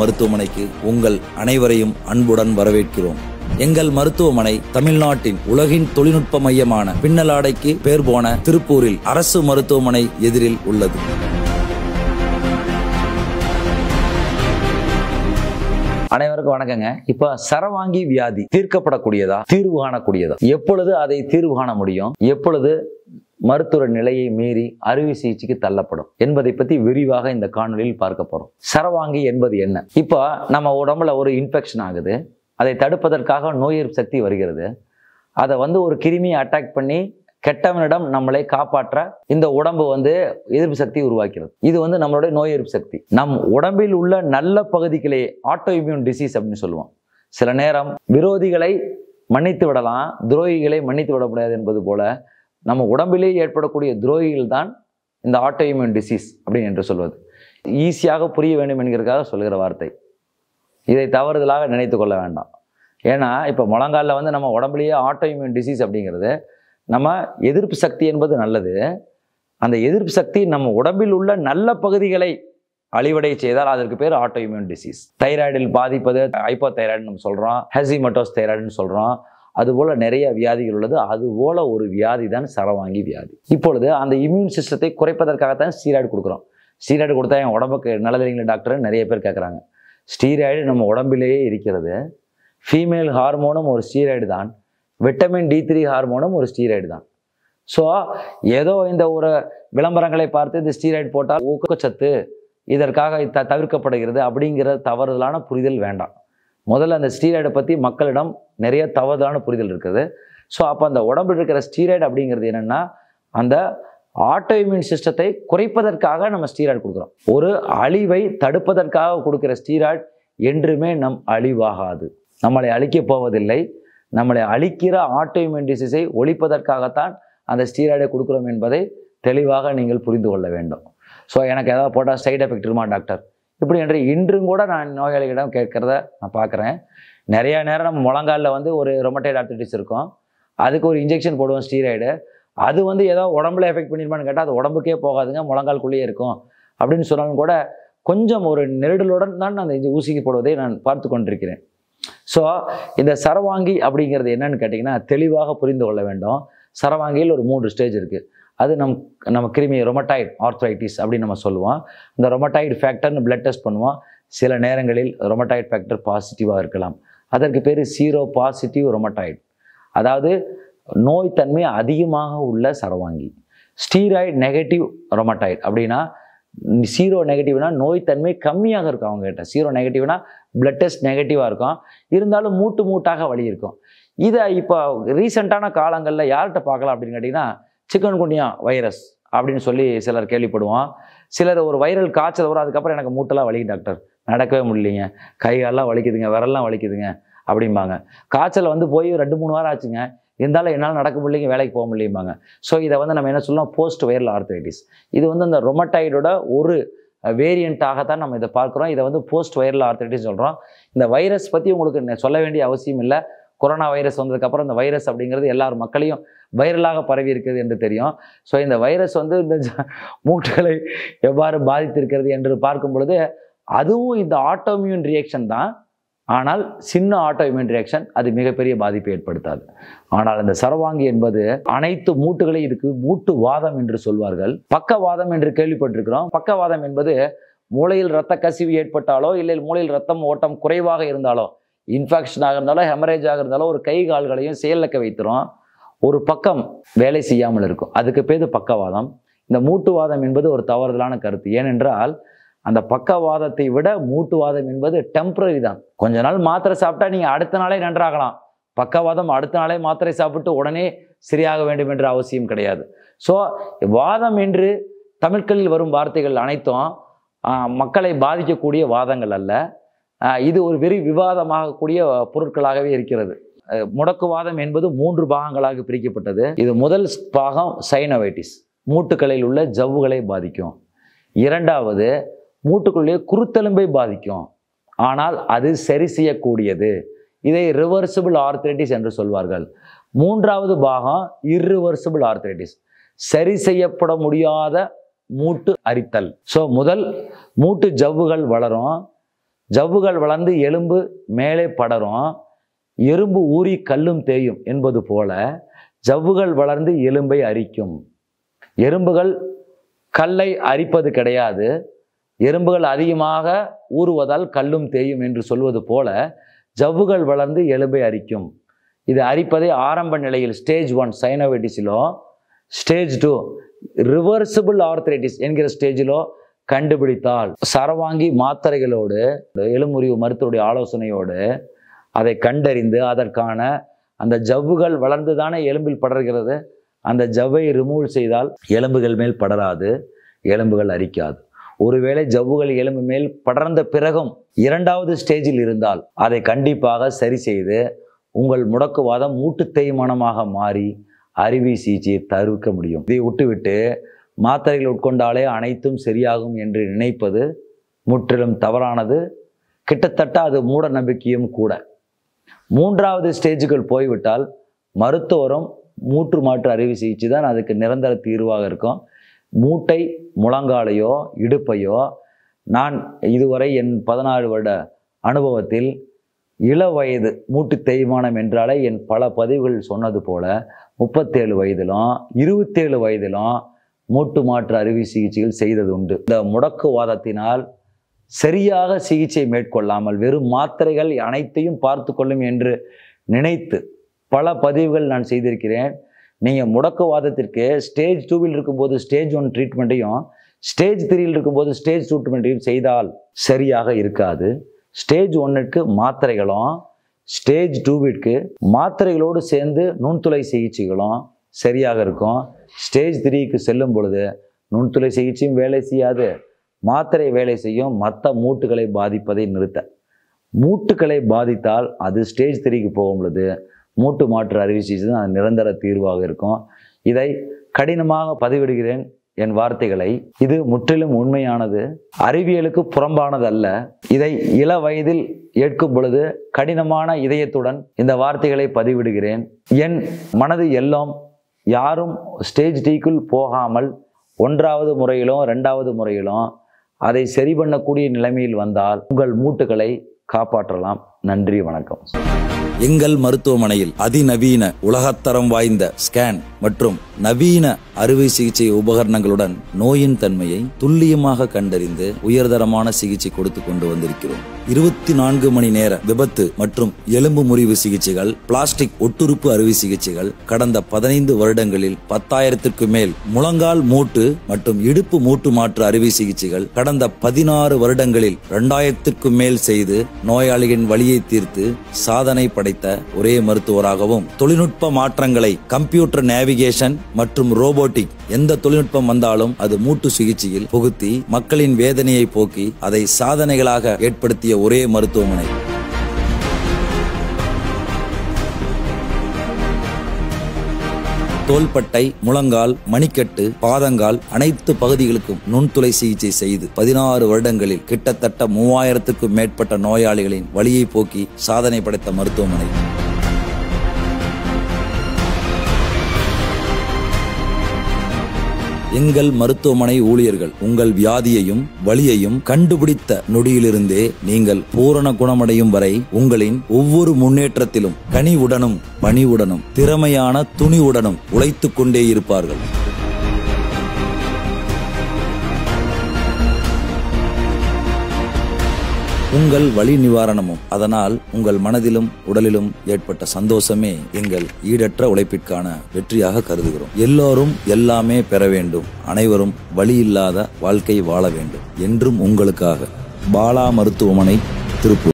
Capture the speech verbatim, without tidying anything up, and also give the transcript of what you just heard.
மருத்துவமனைக்கு உங்கள் அனைவரையும் அன்புடன் வரவேற்கிறோம். எங்கள் மருத்துவமனை தமிழ்நாட்டின் உலகின் தொழில்நுட்ப மையமான பின்னலாடைக்கு பேர் போன திருப்பூரில் அரசு மருத்துவமனை எதிரில் உள்ளது. அனைவருக்கும் வணக்கங்க. இப்ப சரவாங்கி வியாதி தீர்க்கப்படக்கூடியதா, தீர்வு காணக்கூடியதா, எப்பொழுது அதை தீர்வு காண முடியும், எப்பொழுது மருத்துவ நிலையை மீறி அறுவை சிகிச்சைக்கு தள்ளப்படும் என்பதை பத்தி விரிவாக இந்த காணொலியில் பார்க்க போறோம். சரவாங்கி என்பது என்ன? இப்போ நம்ம உடம்புல ஒரு இன்ஃபெக்ஷன் ஆகுது, அதை தடுப்பதற்காக நோய் எதிர்ப்பு சக்தி வருகிறது. அதை வந்து ஒரு கிருமியை அட்டாக் பண்ணி கெட்டவனிடம் நம்மளை காப்பாற்ற இந்த உடம்பு வந்து எதிர்ப்பு சக்தி உருவாக்கிறது. இது வந்து நம்மளுடைய நோய் எதிர்ப்பு சக்தி. நம் உடம்பில் உள்ள நல்ல பகுதிகளே ஆட்டோ இம்யூன் டிசீஸ் அப்படின்னு சொல்லுவோம். சில நேரம் விரோதிகளை மன்னித்து விடலாம், துரோகிகளை மன்னித்து விட முடியாது என்பது போல நம்ம உடம்பிலேயே ஏற்படக்கூடிய துரோகிகள் தான் இந்த ஆட்டோ இம்யூன் டிசீஸ் அப்படின்னு என்று சொல்வது. ஈஸியாக புரிய வேண்டும் என்கிறதுக்காக சொல்கிற வார்த்தை. இதை தவறுதலாக நினைத்து கொள்ள வேண்டாம். ஏன்னா இப்போ முழங்காலில் வந்து நம்ம உடம்புலேயே ஆட்டோ இம்யூன் டிசீஸ் அப்படிங்கிறது, நம்ம எதிர்ப்பு சக்தி என்பது நல்லது. அந்த எதிர்ப்பு சக்தி நம்ம உடம்பில் உள்ள நல்ல பகுதிகளை அழிவடை செய்தால் அதற்கு பேர் ஆட்டோ இம்யூன் டிசீஸ். தைராய்டில் பாதிப்பது ஹைப்போ தைராய்டு நம்ம சொல்கிறோம், ஹெசிமட்டோஸ் தைராய்டுன்னு சொல்கிறோம். அதுபோல் நிறைய வியாதிகள் உள்ளது. அதுபோல் ஒரு வியாதி தான் சரவாங்கி வியாதி. இப்பொழுது அந்த இம்யூன் சிஸ்டத்தை குறைப்பதற்காகத்தான் ஸ்டீராய்டு கொடுக்குறோம். ஸ்டீராய்டு கொடுத்தா என் உடம்புக்கு நல்லதில்லைங்களா டாக்டர் நிறைய பேர் கேட்குறாங்க. ஸ்டீராய்டு நம்ம உடம்பிலேயே இருக்கிறது. ஃபீமேல் ஹார்மோனும் ஒரு ஸ்டீராய்டு தான், விட்டமின் டி த்ரீ ஹார்மோனும் ஒரு ஸ்டீராய்டு தான். ஸோ ஏதோ இந்த ஒரு விளம்பரங்களை பார்த்து இந்த ஸ்டீராய்டு போட்டால் ஊக்கச்சத்து இதற்காக த தவிர்க்கப்படுகிறது அப்படிங்கிற தவறுதலான புரிதல் வேண்டாம். முதல்ல அந்த ஸ்டீராய்டை பற்றி மக்களிடம் நிறைய தவறுதலான புரிதல் இருக்குது. ஸோ அப்போ அந்த உடம்பில் இருக்கிற ஸ்டீராய்டு அப்படிங்கிறது என்னென்னா, அந்த ஆட்டோ இம்யூன் சிஸ்டத்தை குறைப்பதற்காக நம்ம ஸ்டீராய்டு கொடுக்குறோம். ஒரு அழிவை தடுப்பதற்காக கொடுக்குற ஸ்டீராய்டு என்றுமே நம் அழிவாகாது, நம்மளை அழிக்கப் போவதில்லை. நம்மளை அழிக்கிற ஆட்டோ இம்யூன் டிசீஸை ஒழிப்பதற்காகத்தான் அந்த ஸ்டீராய்டை கொடுக்குறோம் என்பதை தெளிவாக நீங்கள் புரிந்து கொள்ள வேண்டும். ஸோ எனக்கு ஏதாவது போட்டால் சைட் எஃபெக்ட் இருக்குமா டாக்டர் இப்படி என்று இன்றும் கூட நான் நோயாளிகளிடம் கேட்குறத நான் பார்க்குறேன். நிறையா நேரம் நம்ம முழங்காலில் வந்து ஒரு ரொமட்டைட் ஆர்த்ரைட்டிஸ் இருக்கும், அதுக்கு ஒரு இன்ஜெக்ஷன் போடுவோம் ஸ்டீராய்டு. அது வந்து ஏதோ உடம்புல எஃபெக்ட் பண்ணிருமான்னு கேட்டால் அது உடம்புக்கே போகாதுங்க, முழங்கால்குள்ளேயே இருக்கும் அப்படின்னு சொன்னாலும் கூட கொஞ்சம் ஒரு நெருடலுடன் தான் அந்த இந்த ஊசிக்கு போடுவதை நான் பார்த்து கொண்டிருக்கிறேன். ஸோ இந்த சரவாங்கி அப்படிங்கிறது என்னன்னு கேட்டிங்கன்னா தெளிவாக புரிந்து கொள்ள வேண்டும். சரவாங்கியில் ஒரு மூன்று ஸ்டேஜ் இருக்குது. அது நம் நம்ம கிருமி ரொமட்டாய்டு ஆர்த்ரைட்டிஸ் அப்படின்னு நம்ம சொல்லுவோம். இந்த ரொமட்டாய்டு ஃபேக்டர்னு பிளட் டெஸ்ட் பண்ணுவோம். சில நேரங்களில் ரொமட்டாய்டு ஃபேக்டர் பாசிட்டிவாக இருக்கலாம். அதற்கு பேர் சீரோ பாசிட்டிவ் ரொமட்டாய்டு, அதாவது நோய் தன்மை அதிகமாக உள்ள சரவாங்கி. ஸ்டீராய்டு நெகட்டிவ் ரொமட்டாய்டு அப்படின்னா, சீரோ நெகட்டிவ்னா நோய் தன்மை கம்மியாக இருக்கும் அவங்ககிட்ட. சீரோ நெகட்டிவ்னா பிளட் டெஸ்ட் நெகட்டிவாக இருக்கும், இருந்தாலும் மூட்டு மூட்டாக வலி இருக்கும். இதை இப்போ ரீசெண்டான காலங்களில் யார்கிட்ட பார்க்கலாம் அப்படின்னு கேட்டிங்கன்னா, சிக்கன் குனியா வைரஸ் அப்படின்னு சொல்லி சிலர் கேள்விப்படுவோம். சிலர் ஒரு வைரல் காய்ச்சல் வரும், அதுக்கப்புறம் எனக்கு மூட்டெல்லாம் வலிக்கு டாக்டர், நடக்கவே முடியலைங்க, கைகாலெல்லாம் வலிக்குதுங்க, விரல்லாம் வலிக்குதுங்க அப்படிம்பாங்க. காய்ச்சல் வந்து போய் ரெண்டு மூணு வாரம் ஆச்சுங்க, இருந்தாலும் என்னால் நடக்க முடியலைங்க, வேலைக்கு போக முடியுமாங்க. ஸோ இதை வந்து நம்ம என்ன சொல்லலாம், போஸ்ட் வைரல் ஆர்த்ரைட்டிஸ். இது வந்து இந்த ரொமட்டாய்டோட ஒரு வேரியண்ட்டாகத்தான் நம்ம இதை பார்க்குறோம். இதை வந்து போஸ்ட் வைரல் ஆர்த்ரைட்டிஸ் சொல்கிறோம். இந்த வைரஸ் பற்றி உங்களுக்கு சொல்ல வேண்டிய அவசியம் இல்லை. கொரோனா வைரஸ் வந்ததுக்கப்புறம் இந்த வைரஸ் அப்படிங்கிறது எல்லார் மக்களையும் வைரலாக பரவி இருக்கிறது என்று தெரியும். ஸோ இந்த வைரஸ் வந்து இந்த மூட்டுகளை எவ்வாறு பாதித்திருக்கிறது என்று பார்க்கும் பொழுது அதுவும் இந்த ஆட்டோமியூன் ரியாக்ஷன் தான். ஆனால் சின்ன ஆட்டோ இம்யூன் ரியாக்ஷன், அது மிகப்பெரிய பாதிப்பை ஏற்படுத்தாது. ஆனால் இந்த சரவாங்கி என்பது அனைத்து மூட்டுகளையும் இதுக்கு மூட்டு வாதம் என்று சொல்வார்கள். பக்கவாதம் என்று கேள்விப்பட்டிருக்கிறோம். பக்கவாதம் என்பது மூளையில் இரத்த கசிவு ஏற்பட்டாலோ இல்லை மூளையில் ரத்தம் ஓட்டம் குறைவாக இருந்தாலோ, இன்ஃபெக்ஷனாக இருந்தாலும் ஹெமரேஜாக இருந்தாலும் ஒரு கை கால்களையும் செயலிழக்க வைத்திரும், ஒரு பக்கம் வேலை செய்யாமல் இருக்கும். அதுக்கு பேர் பக்கவாதம். இந்த மூட்டுவாதம் என்பது ஒரு தவறுதலான கருத்து. ஏனென்றால் அந்த பக்கவாதத்தை விட மூட்டுவாதம் என்பது டெம்பரரி தான். கொஞ்ச நாள் மாத்திரை சாப்பிட்டா நீங்கள் அடுத்த நாளே நன்றாகலாம். பக்கவாதம் அடுத்த நாளே மாத்திரை சாப்பிட்டு உடனே சரியாக வேண்டும் என்ற அவசியம் கிடையாது. ஸோ வாதம் என்று தமிழ்களில் வரும் வார்த்தைகள் அனைத்தும் மக்களை பாதிக்கக்கூடிய வாதங்கள் அல்ல. இது ஒரு வெறி விவாதமாகக்கூடிய பொருட்களாகவே இருக்கிறது. முடக்குவாதம் என்பது மூன்று பாகங்களாக பிரிக்கப்பட்டது. இது முதல் பாகம் சைனோவைட்டிஸ், மூட்டுக்களில் உள்ள ஜவ்வுகளை பாதிக்கும். இரண்டாவது மூட்டுக்குள்ளே குருத்தெலும்பை பாதிக்கும், ஆனால் அது சரி செய்யக்கூடியது. இதை ரிவர்சிபிள் ஆர்த்ரைட்டிஸ் என்று சொல்வார்கள். மூன்றாவது பாகம் இர்ரிவர்சிபிள் ஆர்த்ரைட்டிஸ், சரி செய்யப்பட முடியாத மூட்டு அரித்தல். ஸோ முதல் மூட்டு ஜவ்வுகள் வளரும், ஜவ்வுகள் வளர்ந்து எலும்பு மேலே படரும், எறும்பு ஊறி கல்லும் தேயும் என்பது போல ஜவ்வுகள் வளர்ந்து எலும்பை அரிக்கும். எறும்புகள் கல்லை அரிப்பது கிடையாது. எறும்புகள் அதிகமாக ஊறுவதால் கல்லும் தேயும் என்று சொல்வது போல ஜவ்வுகள் வளர்ந்து எலும்பை அரிக்கும். இது அரிப்பதை ஆரம்ப நிலையில் ஸ்டேஜ் ஒன் சைனோவைட்டிஸிலோ, ஸ்டேஜ் டூ ரிவர்சிபிள் ஆர்த்ரைட்டிஸ் என்கிற ஸ்டேஜிலோ கண்டுபிடித்தால் சரவாங்கி மாத்திரைகளோடு எலும்புரிவு மருத்துவருடைய ஆலோசனையோடு அதை கண்டறிந்து அதற்கான அந்த ஜவ்வுகள் வளர்ந்து தானே எலும்பில் படர்கிறது, அந்த ஜவ்வை ரிமூவ் செய்தால் எலும்புகள் மேல் படராது, எலும்புகள் அரிக்காது. ஒருவேளை ஜவ்வுகள் எலும்பு மேல் படர்ந்த பிறகும் இரண்டாவது ஸ்டேஜில் இருந்தால் அதை கண்டிப்பாக சரி செய்து உங்கள் முடக்குவாதம் மூட்டு தேய்மானமாக மாறி அறுவை சிகிச்சையை தவிர்க்க முடியும். இதை விட்டுவிட்டு மாத்திரைகள் உட்கொண்டாலே அனைத்தும் சரியாகும் என்று நினைப்பது முற்றிலும் தவறானது. கிட்டத்தட்ட அது மூட நம்பிக்கையும் கூட. மூன்றாவது ஸ்டேஜுகள் போய்விட்டால் மருத்துவரும் மூட்டு மாற்று அறுவை சிகிச்சை தான் அதுக்கு நிரந்தர தீர்வாக இருக்கும். மூட்டை முழங்காலையோ இடுப்பையோ நான் இதுவரை என் பதினாறு வருட அனுபவத்தில் இள வயது மூட்டு தேய்மானம் என்றாலே என் பல பதிவுகள் சொன்னது போல முப்பத்தேழு வயதிலும் இருபத்தேழு வயதிலும் மூட்டு மாற்று அறுவை சிகிச்சைகள் செய்தது உண்டு. இந்த முடக்குவாதத்தினால் சரியாக சிகிச்சை மேற்கொள்ளாமல் வெறும் மாத்திரைகள் அனைத்தையும் பார்த்து கொள்ளும் என்று நினைத்து பல பதிவுகள் நான் செய்திருக்கிறேன். நீங்கள் முடக்குவாதத்திற்கு ஸ்டேஜ் டூவில் இருக்கும்போது ஸ்டேஜ் ஒன் ட்ரீட்மெண்ட்டையும் ஸ்டேஜ் த்ரீயில் இருக்கும்போது ஸ்டேஜ் டூ ட்ரீட்மெண்ட்டையும் செய்தால் சரியாக இருக்காது. ஸ்டேஜ் ஒன்னுக்கு மாத்திரைகளும் ஸ்டேஜ் டூவிற்கு மாத்திரைகளோடு சேர்ந்து நுண்துளை சிகிச்சைகளும் சரியாக இருக்கும். ஸ்டேஜ் த்ரீக்கு செல்லும் பொழுது நுண்துளை சிகிச்சையும் வேலை செய்யாது, மாத்திரை வேலை செய்யும். மற்ற மூட்டுகளை பாதிப்பதை நிறுத்த, மூட்டுகளை பாதித்தால் அது ஸ்டேஜ் த்ரீக்கு போகும் பொழுது மூட்டு மாற்று அறுவை சிகிச்சை தான் அது நிரந்தர தீர்வாக இருக்கும். இதை கடினமாக பதிவிடுகிறேன் என் வார்த்தைகளை. இது முற்றிலும் உண்மையானது, அறிவியலுக்கு புறம்பானது அல்ல. இதை இள வயதில் ஏற்கும் பொழுது கடினமான இதயத்துடன் இந்த வார்த்தைகளை பதிவிடுகிறேன். என் மனது எல்லாம் யாரும் ஸ்டேஜ் டீக்குள் போகாமல் ஒன்றாவது முறையிலும் இரண்டாவது முறையிலும் அதை சரி பண்ணக்கூடிய நிலைமையில் வந்தால் உங்கள் மூட்டுகளை காப்பாற்றலாம். நன்றி, வணக்கம். எங்கள் மருத்துவமனையில் அதிநவீன உலகத்தரம் வாய்ந்த ஸ்கேன் மற்றும் நவீன அறுவை சிகிச்சை உபகரணங்களுடன் நோயின் தன்மையை துல்லியமாக கண்டறிந்து உயர்தரமான சிகிச்சை கொடுத்து கொண்டு வந்திருக்கிறோம். இருபத்தி நான்கு மணி நேர விபத்து மற்றும் எலும்பு முறிவு சிகிச்சைகள், பிளாஸ்டிக் ஒட்டுறுப்பு அறுவை சிகிச்சைகள், கடந்த பதினைந்து வருடங்களில் பத்தாயிரத்திற்கு மேல் முழங்கால் மூட்டு மற்றும் இடுப்பு மூட்டு மாற்று அறுவை சிகிச்சைகள், கடந்த பதினாறு வருடங்களில் இரண்டாயிரத்திற்கும் மேல் செய்து நோயாளிகளின் வலியை தீர்த்து சாதனை படைத்த ஒரே மருத்துவராகவும், தொழில்நுட்ப மாற்றங்களை கம்ப்யூட்டர் நேவிகேஷன் மற்றும் ரோபோட்டிக் எந்த தொழில்நுட்பம் வந்தாலும் அது மூட்டு சிகிச்சையில் புகுத்தி மக்களின் வேதனையை போக்கி அதை சாதனைகளாக ஏற்படுத்திய ஒரே மருத்துவமனை. தோள்பட்டை, முழங்கால், மணிக்கட்டு, பாதங்கால் அனைத்து பகுதிகளுக்கும் நுண்துளை சிகிச்சை செய்து பதினாறு வருடங்களில் கிட்டத்தட்ட மூவாயிரத்துக்கும் மேற்பட்ட நோயாளிகளின் வலியை போக்கி சாதனை படைத்த மருத்துவமனை. எங்கள் மருத்துவமனை ஊழியர்கள் உங்கள் வியாதியையும் வலியையும் கண்டுபிடித்த நொடியிலிருந்தே நீங்கள் பூரண குணமடையும் வரை உங்களின் ஒவ்வொரு முன்னேற்றத்திலும் கனிவுடனும் பணிவுடனும் திறமையான துணிவுடனும் உழைத்துக் கொண்டே இருப்பார்கள். உங்கள் வலி நிவாரணமும் அதனால் உங்கள் மனதிலும் உடலிலும் ஏற்பட்ட சந்தோஷமே எங்கள் ஈடற்ற உழைப்பிற்கான வெற்றியாக கருதுகிறோம். எல்லோரும் எல்லாமே பெற வேண்டும், அனைவரும் வலி இல்லாத வாழ்க்கை வாழ வேண்டும் என்றும் உங்களுக்காக பாலா மருத்துவமனை, திருப்பூர்.